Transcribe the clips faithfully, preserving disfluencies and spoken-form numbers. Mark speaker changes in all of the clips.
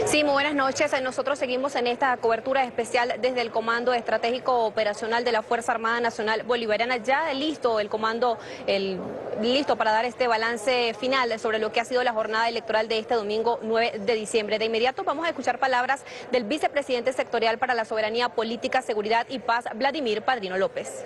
Speaker 1: Sí, muy buenas noches. Nosotros seguimos en esta cobertura especial desde el Comando Estratégico Operacional de la Fuerza Armada Nacional Bolivariana. Ya listo el comando, el, listo para dar este balance final sobre lo que ha sido la jornada electoral de este domingo nueve de diciembre. De inmediato vamos a escuchar palabras del vicepresidente sectorial para la Soberanía Política, Seguridad y Paz, Vladimir Padrino López.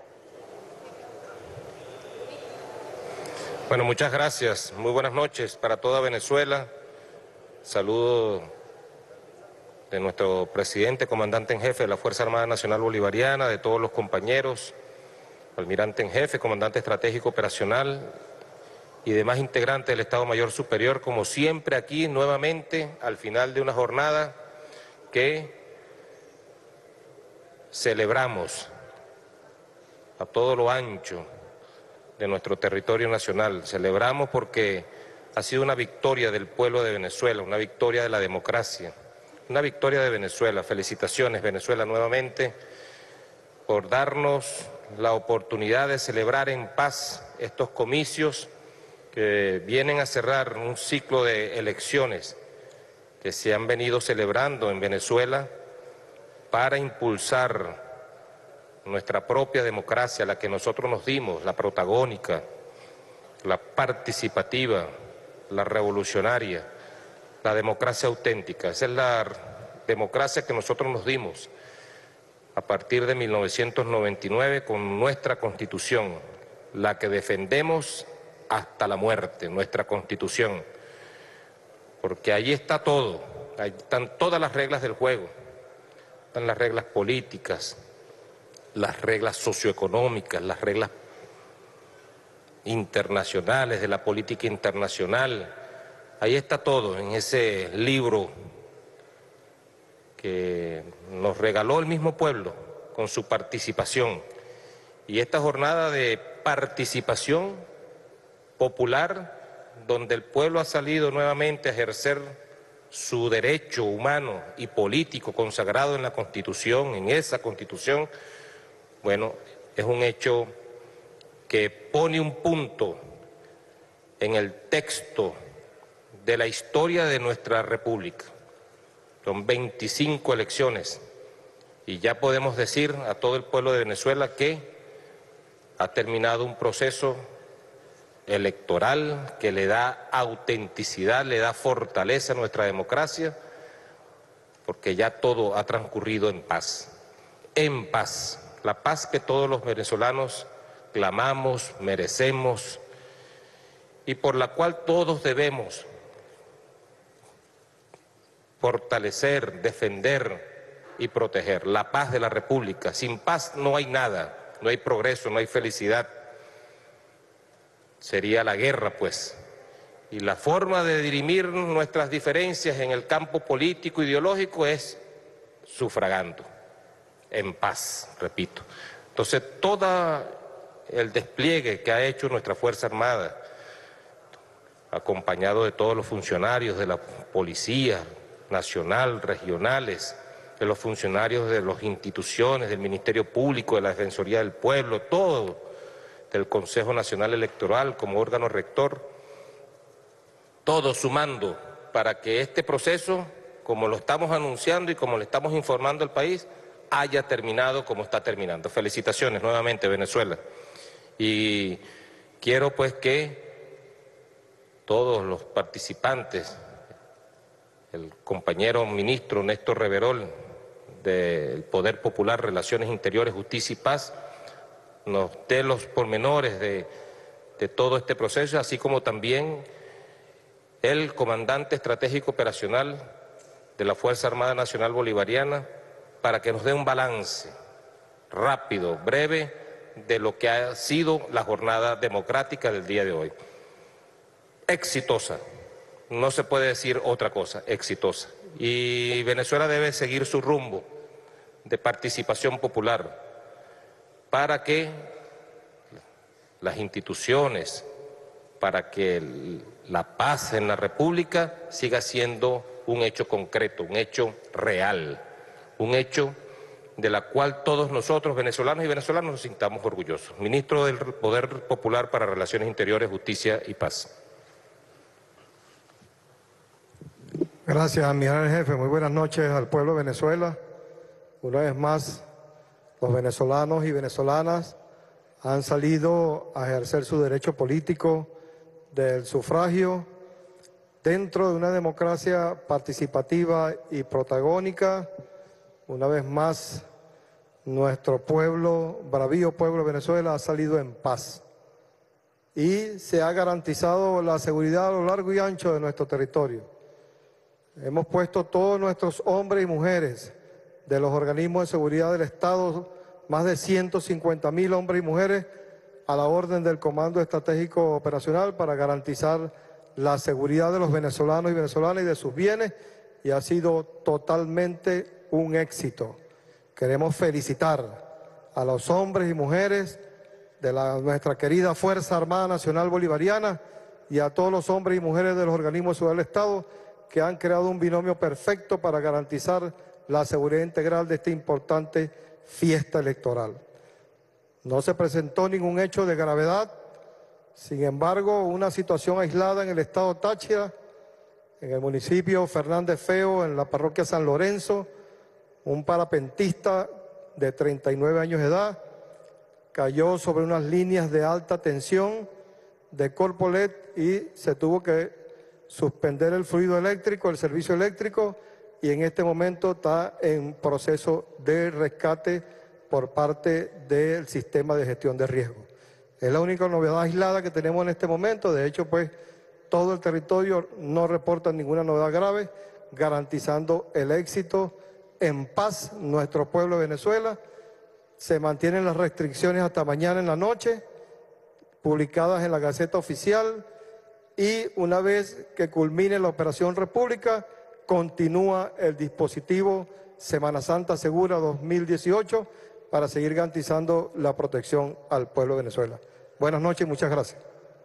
Speaker 2: Bueno, muchas gracias. Muy buenas noches para toda Venezuela. Saludo de nuestro presidente, comandante en jefe de la Fuerza Armada Nacional Bolivariana, de todos los compañeros, almirante en jefe, comandante estratégico operacional y demás integrantes del Estado Mayor Superior, como siempre aquí nuevamente al final de una jornada que celebramos a todo lo ancho de nuestro territorio nacional. Celebramos porque ha sido una victoria del pueblo de Venezuela, una victoria de la democracia, una victoria de Venezuela. Felicitaciones, Venezuela, nuevamente por darnos la oportunidad de celebrar en paz estos comicios que vienen a cerrar un ciclo de elecciones que se han venido celebrando en Venezuela para impulsar nuestra propia democracia, la que nosotros nos dimos, la protagónica, la participativa, la revolucionaria, la democracia auténtica. Esa es la democracia que nosotros nos dimos a partir de mil novecientos noventa y nueve con nuestra Constitución, la que defendemos hasta la muerte, nuestra Constitución, porque ahí está todo, ahí están todas las reglas del juego, están las reglas políticas, las reglas socioeconómicas, las reglas internacionales, de la política internacional. Ahí está todo en ese libro que nos regaló el mismo pueblo con su participación. Y esta jornada de participación popular, donde el pueblo ha salido nuevamente a ejercer su derecho humano y político consagrado en la Constitución, en esa Constitución, bueno, es un hecho que pone un punto en el texto de la historia de nuestra República. Son veinticinco elecciones y ya podemos decir a todo el pueblo de Venezuela que ha terminado un proceso electoral que le da autenticidad, le da fortaleza a nuestra democracia, porque ya todo ha transcurrido en paz, en paz. La paz que todos los venezolanos clamamos, merecemos y por la cual todos debemos fortalecer, defender y proteger. La paz de la República. Sin paz no hay nada, no hay progreso, no hay felicidad. Sería la guerra, pues. Y la forma de dirimir nuestras diferencias en el campo político, ideológico, es sufragando. En paz, repito. Entonces, todo el despliegue que ha hecho nuestra Fuerza Armada, acompañado de todos los funcionarios de la Policía Nacional, regionales, de los funcionarios de las instituciones, del Ministerio Público, de la Defensoría del Pueblo, todo, del Consejo Nacional Electoral como órgano rector, todo sumando para que este proceso, como lo estamos anunciando y como le estamos informando al país, haya terminado como está terminando. Felicitaciones nuevamente, Venezuela. Y quiero pues que todos los participantes, el compañero ministro Néstor Reverol del Poder Popular, Relaciones Interiores, Justicia y Paz, nos dé los pormenores de, de todo este proceso, así como también el comandante estratégico operacional de la Fuerza Armada Nacional Bolivariana, para que nos dé un balance rápido, breve, de lo que ha sido la jornada democrática del día de hoy. Exitosa, no se puede decir otra cosa, exitosa. Y Venezuela debe seguir su rumbo de participación popular para que las instituciones, para que la paz en la República siga siendo un hecho concreto, un hecho real, un hecho de la cual todos nosotros, venezolanos y venezolanas, nos sintamos orgullosos. Ministro del Poder Popular para Relaciones Interiores, Justicia y Paz.
Speaker 3: Gracias, mi general jefe. Muy buenas noches al pueblo de Venezuela. Una vez más, los venezolanos y venezolanas han salido a ejercer su derecho político del sufragio dentro de una democracia participativa y protagónica. Una vez más, nuestro pueblo, bravío pueblo de Venezuela, ha salido en paz y se ha garantizado la seguridad a lo largo y ancho de nuestro territorio. Hemos puesto todos nuestros hombres y mujeres de los organismos de seguridad del Estado, más de ciento cincuenta mil hombres y mujeres, a la orden del Comando Estratégico Operacional para garantizar la seguridad de los venezolanos y venezolanas y de sus bienes, y ha sido totalmente un éxito. Queremos felicitar a los hombres y mujeres de la, nuestra querida Fuerza Armada Nacional Bolivariana y a todos los hombres y mujeres de los organismos de seguridad del Estado que han creado un binomio perfecto para garantizar la seguridad integral de esta importante fiesta electoral. No se presentó ningún hecho de gravedad, sin embargo, una situación aislada en el estado Táchira, en el municipio Fernández Feo, en la parroquia San Lorenzo, un parapentista de treinta y nueve años de edad cayó sobre unas líneas de alta tensión de Corpolet y se tuvo que suspender el fluido eléctrico, el servicio eléctrico, y en este momento está en proceso de rescate por parte del sistema de gestión de riesgo. Es la única novedad aislada que tenemos en este momento. De hecho, pues, todo el territorio no reporta ninguna novedad grave, garantizando el éxito en paz nuestro pueblo de Venezuela. Se mantienen las restricciones hasta mañana en la noche, publicadas en la Gaceta Oficial, y una vez que culmine la Operación República, continúa el dispositivo Semana Santa Segura dos mil dieciocho para seguir garantizando la protección al pueblo de Venezuela. Buenas noches y muchas gracias.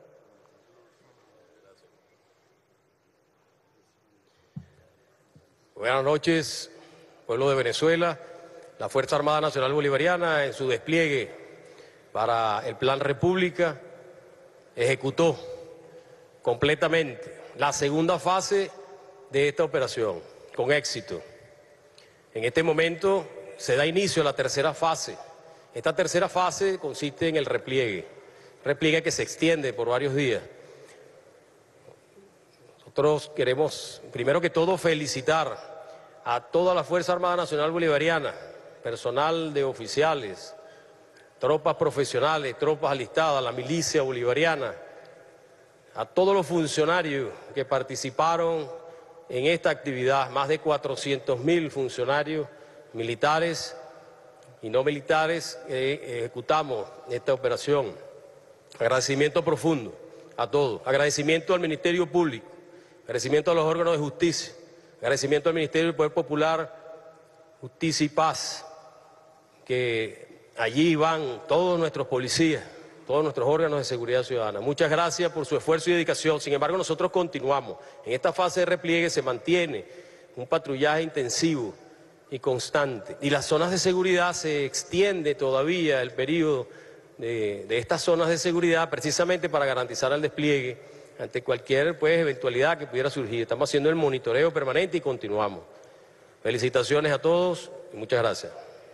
Speaker 4: Buenas noches, pueblo de Venezuela. La Fuerza Armada Nacional Bolivariana, en su despliegue para el Plan República, ejecutó completamente la segunda fase de esta operación, con éxito. En este momento se da inicio a la tercera fase. Esta tercera fase consiste en el repliegue, repliegue que se extiende por varios días. Nosotros queremos, primero que todo, felicitar a toda la Fuerza Armada Nacional Bolivariana, personal de oficiales, tropas profesionales, tropas alistadas, la milicia bolivariana, a todos los funcionarios que participaron en esta actividad, más de cuatrocientos mil funcionarios militares y no militares que ejecutamos esta operación. Agradecimiento profundo a todos, agradecimiento al Ministerio Público, agradecimiento a los órganos de justicia, agradecimiento al Ministerio del Poder Popular, Justicia y Paz, que allí van todos nuestros policías, todos nuestros órganos de seguridad ciudadana. Muchas gracias por su esfuerzo y dedicación. Sin embargo, nosotros continuamos. En esta fase de repliegue se mantiene un patrullaje intensivo y constante. Y las zonas de seguridad se extiende todavía el periodo de, de estas zonas de seguridad precisamente para garantizar el despliegue ante cualquier pues, eventualidad que pudiera surgir. Estamos haciendo el monitoreo permanente y continuamos. Felicitaciones a todos y muchas gracias.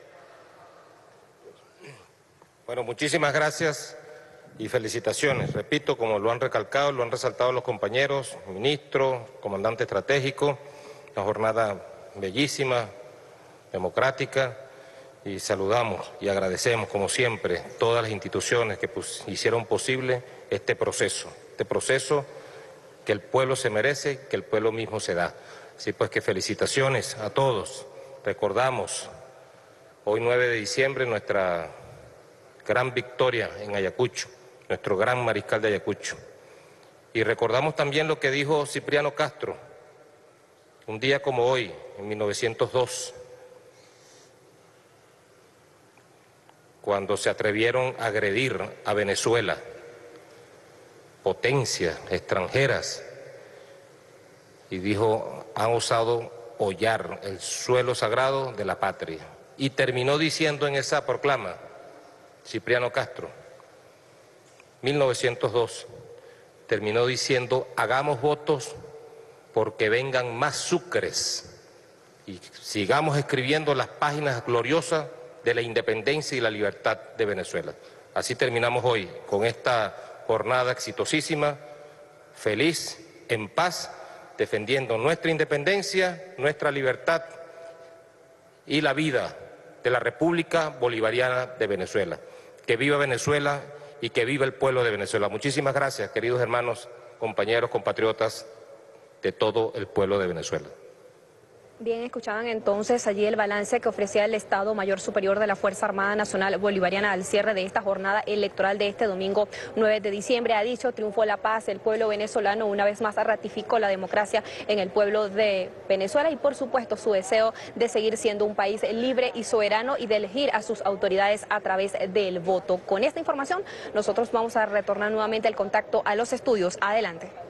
Speaker 2: Bueno, muchísimas gracias y felicitaciones. Repito, como lo han recalcado, lo han resaltado los compañeros, ministro, comandante estratégico, una jornada bellísima, democrática, y saludamos y agradecemos, como siempre, todas las instituciones que pues, hicieron posible este proceso, este proceso que el pueblo se merece, que el pueblo mismo se da. Así pues que felicitaciones a todos. Recordamos hoy nueve de diciembre nuestra gran victoria en Ayacucho, nuestro gran mariscal de Ayacucho. Y recordamos también lo que dijo Cipriano Castro, un día como hoy, en mil novecientos dos, cuando se atrevieron a agredir a Venezuela, potencias extranjeras, y dijo, han osado hollar el suelo sagrado de la patria. Y terminó diciendo en esa proclama, Cipriano Castro, mil novecientos dos, terminó diciendo, hagamos votos porque vengan más Sucres y sigamos escribiendo las páginas gloriosas de la independencia y la libertad de Venezuela. Así terminamos hoy con esta jornada exitosísima, feliz, en paz, defendiendo nuestra independencia, nuestra libertad y la vida de la República Bolivariana de Venezuela. Que viva Venezuela y que viva el pueblo de Venezuela. Muchísimas gracias, queridos hermanos, compañeros, compatriotas de todo el pueblo de Venezuela.
Speaker 1: Bien, escuchaban entonces allí el balance que ofrecía el Estado Mayor Superior de la Fuerza Armada Nacional Bolivariana al cierre de esta jornada electoral de este domingo nueve de diciembre. Ha dicho, triunfó la paz, el pueblo venezolano una vez más ratificó la democracia en el pueblo de Venezuela y por supuesto su deseo de seguir siendo un país libre y soberano y de elegir a sus autoridades a través del voto. Con esta información nosotros vamos a retornar nuevamente el contacto a los estudios. Adelante.